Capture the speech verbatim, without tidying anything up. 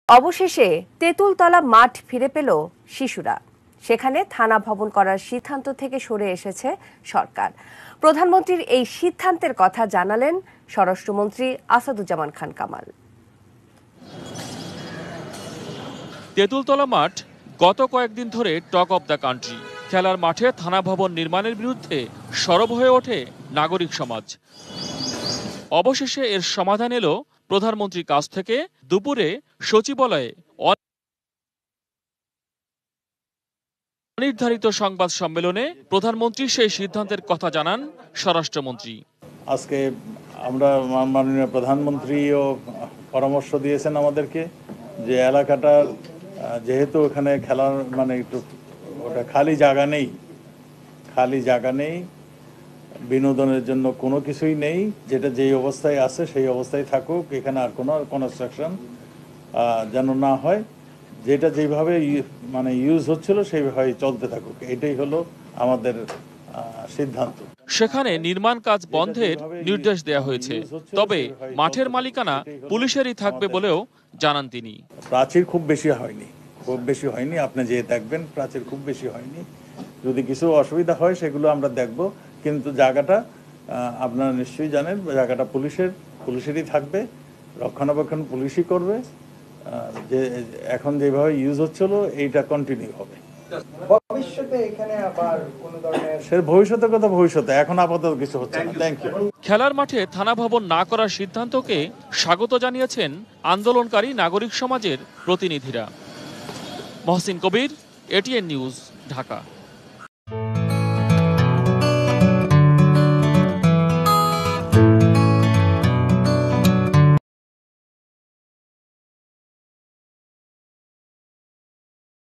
অবশেষে তেঁতুলতলা মাঠ ফিরে পেল শিশুরা। সেখানে থানা ভবন করার সিদ্ধান্ত থেকে সরে এসেছে সরকার। প্রধানমন্ত্রীর এই সিদ্ধান্তের কথা জানালেন স্বরাষ্ট্রমন্ত্রী আসাদুজ্জামান খান কামাল। তেঁতুলতলা মাঠ গত কয়েকদিন ধরে টক অব দ্য কান্ট্রি। খেলার মাঠে থানা ভবন নির্মাণের বিরুদ্ধে সরব হয়ে ওঠে নাগরিক সমাজ। অবশেষে এর সমাধান এলো প্রধানমন্ত্রীর কাছ থেকে। দুপুরে সচিবালয়ে অনির্ধারিত সংবাদ সম্মেলনে প্রধানমন্ত্রী সেই সিদ্ধান্তের কথা জানান স্বরাষ্ট্রমন্ত্রী। আজকে আমরা মাননীয় প্রধানমন্ত্রীও পরামর্শ দিয়েছেন আমাদেরকে যে এলাকাটা যেহেতু ওখানে খেলার মানে একটু ওটা খালি জায়গা নেই খালি জায়গা নেই বিনোদনের জন্য কোনো কিছুই নেই, যেটা যেই অবস্থায় আছে সেই অবস্থায় থাকুক, এখানে আর কোনো কনস্ট্রাকশন যেন না হয়, যেটা যেভাবে মানে ইউজ হচ্ছিল সেইভাবে চলতে থাকুক, এটাই হলো আমাদের সিদ্ধান্ত। সেখানে নির্মাণ কাজ বন্ধের নির্দেশ দেওয়া হয়েছে, তবে মাঠের মালিকানা পুলিশেরই থাকবে বলেও জানান তিনি। প্রাচীর খুব বেশি হয়নি খুব বেশি হয়নি আপনি যে দেখবেন প্রাচীর খুব বেশি হয়নি। যদি কিছু অসুবিধা হয় সেগুলো আমরা দেখব, কিন্তু জায়গাটা আপনারা নিশ্চয়ই জানেন জায়গাটা পুলিশের পুলিশেরই থাকবে, রক্ষণাবেক্ষণ পুলিশই করবে। যে এখন যেভাবে ইউজ হচ্ছিল এইটা কন্টিনিউ হবে। ভবিষ্যতে এখানে আবার কোন ধরনের সে ভবিষ্যতে কথা ভবিষ্যতে, এখন আপাতত কিছু হচ্ছে না। Thank you. খেলার মাঠে থানা ভবন না করার সিদ্ধান্তকে স্বাগত জানিয়েছেন আন্দোলনকারী নাগরিক সমাজের প্রতিনিধিরা। Mohsin Kabir, ATN news, Dhaka.